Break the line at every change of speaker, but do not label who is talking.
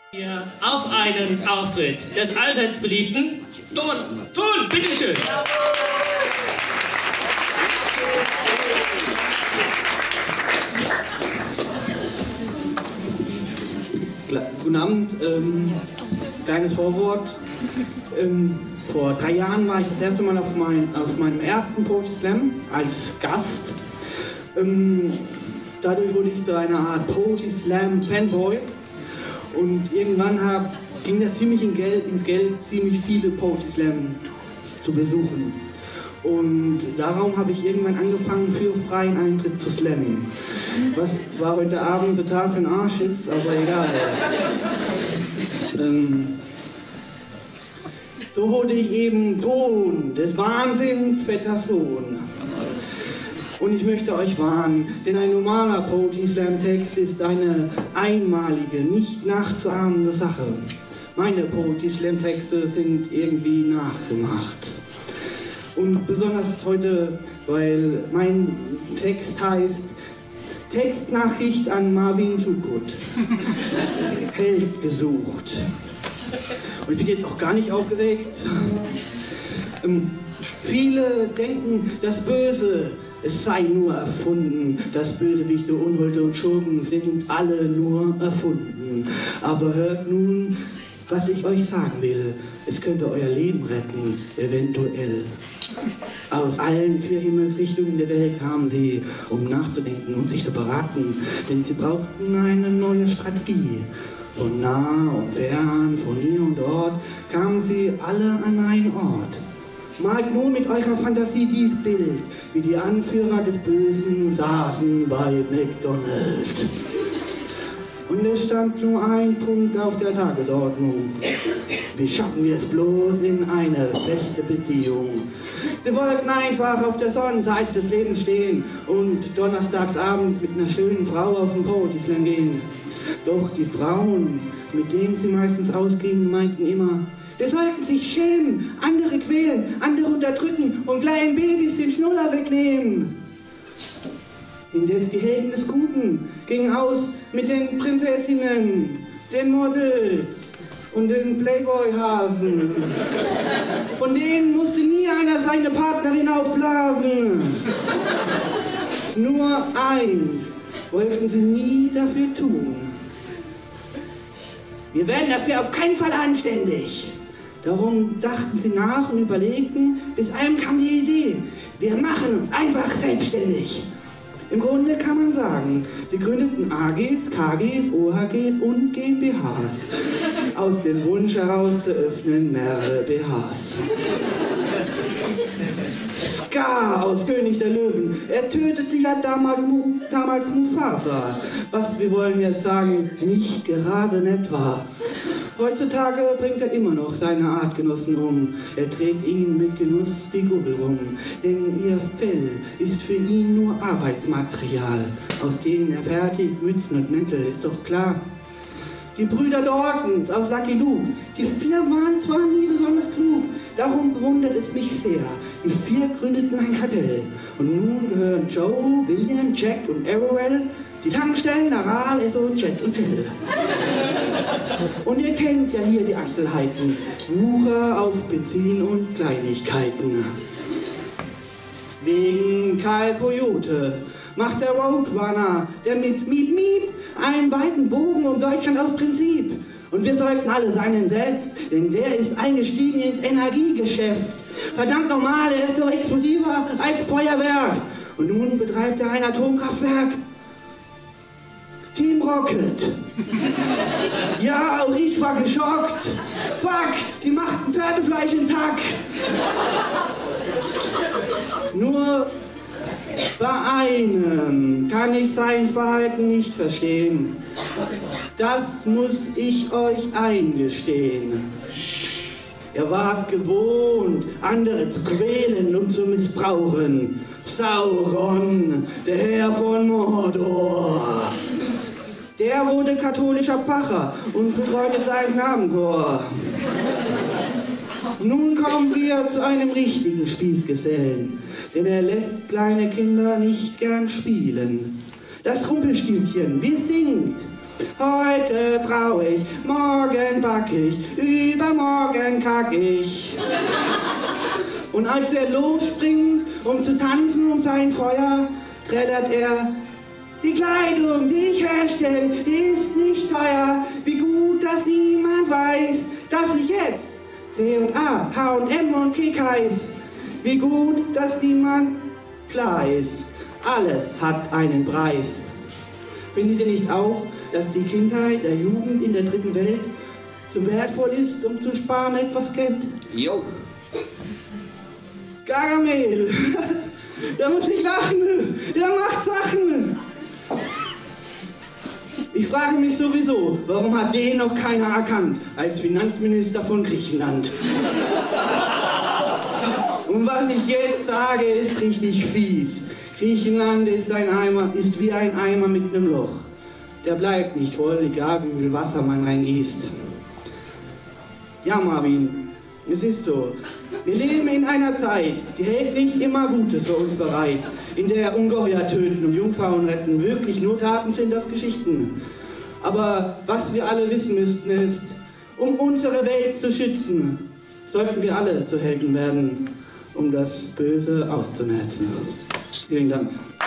Hier auf einen Auftritt des allseits beliebten Thun, bitteschön.
Guten Abend, kleines Vorwort. Vor 3 Jahren war ich das erste Mal auf meinem ersten Poetry Slam als Gast. Dadurch wurde ich zu einer Art Poetry Slam Fanboy. Und irgendwann ging das ziemlich ins Geld, ziemlich viele Poetry Slams zu besuchen. Und darum habe ich irgendwann angefangen, für freien Eintritt zu slammen. Was zwar heute Abend total für den Arsch ist, aber egal. So wurde ich eben Thun des Wahnsinns, fetter Sohn. Und ich möchte euch warnen, denn ein normaler Poetry Slam Text ist eine einmalige, nicht nachzuahmende Sache. Meine Poetry Slam Texte sind irgendwie nachgemacht. Und besonders heute, weil mein Text heißt Textnachricht an Marvin Zukut. Held gesucht. Und ich bin jetzt auch gar nicht aufgeregt. Viele denken, das Böse, es sei nur erfunden. Das Bösewichte, Unholde und Schurken sind alle nur erfunden. Aber hört nun, was ich euch sagen will. Es könnte euer Leben retten, eventuell. Aus allen 4 Himmelsrichtungen der Welt kamen sie, um nachzudenken und sich zu beraten. Denn sie brauchten eine neue Strategie. Von nah und fern, von hier und dort, kamen sie alle an einen Ort. Malt nun mit eurer Fantasie dies Bild, wie die Anführer des Bösen saßen bei McDonald's. Und es stand nur ein Punkt auf der Tagesordnung. Wie schaffen wir es bloß in eine feste Beziehung? Sie wollten einfach auf der Sonnenseite des Lebens stehen und donnerstags abends mit einer schönen Frau auf den Poetry Slam gehen. Doch die Frauen, mit denen sie meistens ausgingen, meinten immer, wir sollten sich schämen, andere quälen, andere unterdrücken und kleinen Babys den Schnuller wegnehmen. Indes die Helden des Guten gingen aus mit den Prinzessinnen, den Models und den Playboy-Hasen. Von denen musste nie einer seine Partnerin aufblasen. Nur eins wollten sie nie dafür tun. Wir werden dafür auf keinen Fall anständig. Darum dachten sie nach und überlegten, bis einem kam die Idee, wir machen uns einfach selbstständig. Im Grunde kann man sagen, sie gründeten AGs, KGs, OHGs und GmbHs. Aus dem Wunsch heraus zu öffnen mehrere BHs. Scar aus König der Löwen, er tötete ja damals Mufasa. Was, wie wollen wir es sagen, nicht gerade nett war. Heutzutage bringt er immer noch seine Artgenossen um. Er trägt ihnen mit Genuss die Gurgel rum. Denn ihr Fell ist für ihn nur Arbeitsmaterial. Aus denen er fertigt Mützen und Mäntel, ist doch klar. Die Brüder Dawkins aus Lucky Luke, die 4 waren zwar nie besonders klug, darum wundert es mich sehr. Die 4 gründeten ein Kartell. Und nun gehören Joe, William, Jack und Arrowell die Tankstellen, Aral, Esso, Jet und Shell. Und ihr kennt ja hier die Einzelheiten. Wucher auf Benzin und Kleinigkeiten. Wegen Karl Coyote macht der Roadrunner, der mit Miep Miep, einen weiten Bogen um Deutschland aus Prinzip. Und wir sollten alle sein entsetzt, denn der ist eingestiegen ins Energiegeschäft. Verdammt nochmal, er ist doch explosiver als Feuerwerk. Und nun betreibt er ein Atomkraftwerk. Team Rocket. Ja, auch ich war geschockt. Fuck, die machten Pferdefleisch in Tack. Nur bei einem kann ich sein Verhalten nicht verstehen. Das muss ich euch eingestehen. Er war es gewohnt, andere zu quälen und zu missbrauchen. Sauron, der Herr von Mordor. Der wurde katholischer Pfarrer und betreute seinen Knabenchor. Nun kommen wir zu einem richtigen Spießgesellen, denn er lässt kleine Kinder nicht gern spielen. Das Rumpelstilzchen, wie es singt, Heute brauch ich, morgen back ich, übermorgen kack ich. Und als er losspringt, um zu tanzen um sein Feuer, trällert er: Die Kleidung, die ich herstelle, die ist nicht teuer. Wie gut, dass niemand weiß, dass ich jetzt C&A, H&M und Kick heiß. Wie gut, dass niemand klar ist, alles hat einen Preis. Findet ihr nicht auch, dass die Kindheit der Jugend in der dritten Welt so wertvoll ist, um zu sparen etwas Geld?
Jo.
Gargamel, da muss ich lachen, der macht Sachen. Ich frage mich sowieso, warum hat den noch keiner erkannt als Finanzminister von Griechenland? Und was ich jetzt sage, ist richtig fies. Griechenland ist wie ein Eimer mit einem Loch. Der bleibt nicht voll, egal wie viel Wasser man reingießt. Ja, Marvin, es ist so. Wir leben in einer Zeit, die hält nicht immer Gutes für uns bereit, in der Ungeheuer töten und Jungfrauen retten wirklich nur Taten sind als Geschichten. Aber was wir alle wissen müssten ist, um unsere Welt zu schützen, sollten wir alle zu Helden werden, um das Böse auszumerzen. Vielen Dank.